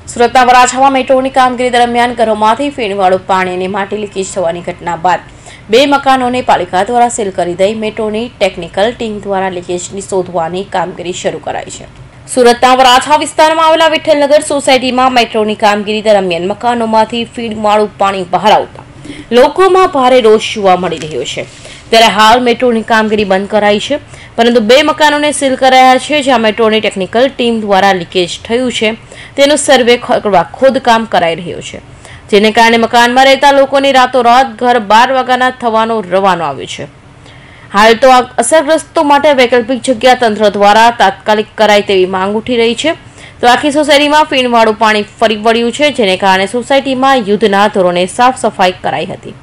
સુરતના વરાછામાં મેટ્રોની કામગીરી દરમિયાન ઘરોમાંથી ફીણવાળું પાણી અને માટી લીકેજ થવાની ઘટના બાદ 2 મકાનોને પાલિકા દ્વારા સીલ કરી દઈ મેટ્રોની ટેકનિકલ ટીમ દ્વારા લીકેજને શોધવાની કામગીરી શરૂ કરાઈ છે। સુરતના વરાછા વિસ્તારમાં આવેલા વિઠ્ઠલનગર સોસાયટીમાં મેટ્રોની કામગીરી દરમિયાન મકાનોમાંથી ફીણવાળું પાણી બહાર આવતા લોકોમાં ભારે રોષ જોવા મળી રહ્યો છે। ત્યારે હાલ મેટ્રોની કામગીરી બંધ કરાઈ છે, પરંતુ 2 મકાનોને સીલ કરાયા છે, જ્યાં મેટ્રોની ટેકનિકલ ટીમ દ્વારા લીકેજ થયું છે તેનો સર્વે કરવા ખોદકામ કરાઈ રહ્યો છે, જેને કારણે મકાનમાં રહેતા લોકોની રાતોરાત ઘર 12 વાગ્યાના થવાનો રવાનો આવ્યો છે। હાલ તો આ અસરગ્રસ્તો માટે વૈકલ્પિક જગ્યા તંત્ર દ્વારા તાત્કાલિક કરાય તેવી માંગ ઉઠી રહી છે। તો આખી સોસાયટીમાં ફીણવાળું પાણી ફરી વળ્યું છે, જેને કારણે સોસાયટીમાં યુદ્ધના ધોરણે સાફ સફાઈ કરાઈ હતી।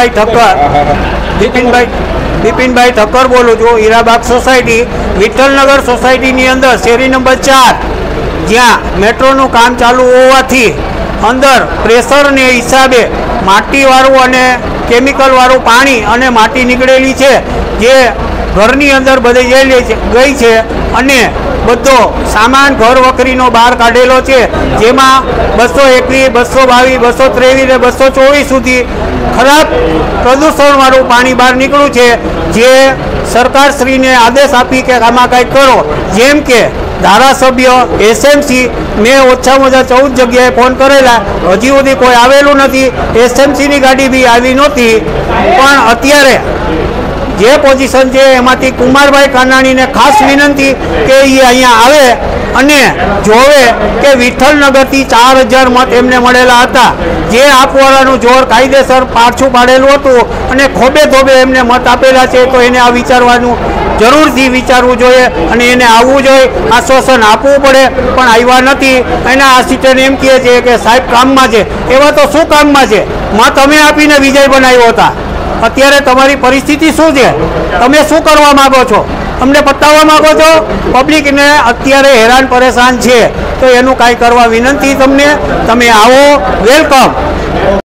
બિપિનભાઈ ઠક્કર બોલું છું, હીરાબાગ સોસાયટી વિઠ્ઠલનગર સોસાયટીની અંદર શેરી નંબર 4 જ્યાં મેટ્રોનું કામ ચાલુ હોવાથી અંદર પ્રેશરને હિસાબે માટીવાળું અને કેમિકલવાળું પાણી અને માટી નીકળેલી છે, જે ઘરની અંદર બધે ગઈ છે અને બધો સામાન ઘર વખરીનો બહાર કાઢેલો છે, જેમાં 221, 222, 223 ને 224 સુધી ખરાબ પ્રદૂષણવાળું પાણી બહાર નીકળ્યું છે, જે સરકારશ્રીને આદેશ આપી કે આમાં કંઈક કરો। જેમ કે ધારાસભ્ય એસએમસી મેં ઓછામાં ઓછા 14 જગ્યાએ ફોન કરેલા, હજી સુધી કોઈ આવેલું નથી। એસએમસીની ગાડી બી આવી નહોતી, પણ અત્યારે જે પોઝિશન છે એમાંથી કુમારભાઈ કાનાણીને ખાસ વિનંતી કે એ અહીંયા આવે અને જોવે કે વિઠ્ઠલનગરથી 4000 મત એમને મળેલા હતા, જે આપવાળાનું જોર કાયદેસર પાછું પાડેલું હતું અને ખોબે ધોબે એમને મત આપેલા છે, તો એને આ વિચારવાનું જરૂરથી વિચારવું જોઈએ અને એને આવવું જોઈએ, આશ્વાસન આપવું પડે, પણ આવ્યા નથી। એના આસિસ્ટન્ટ એમ કહે છે કે સાહેબ કામમાં છે। એવા તો શું કામમાં છે? મત અમે આપીને વિજય બનાવ્યો હતા। અત્યારે તમારી પરિસ્થિતિ શું છે? તમે શું કરવા માગો છો? અમને બતાવવા માગો છો? પબ્લિકને અત્યારે હેરાન પરેશાન છે, તો એનું કાંઈ કરવા વિનંતી તમને। તમે આવો, વેલકમ।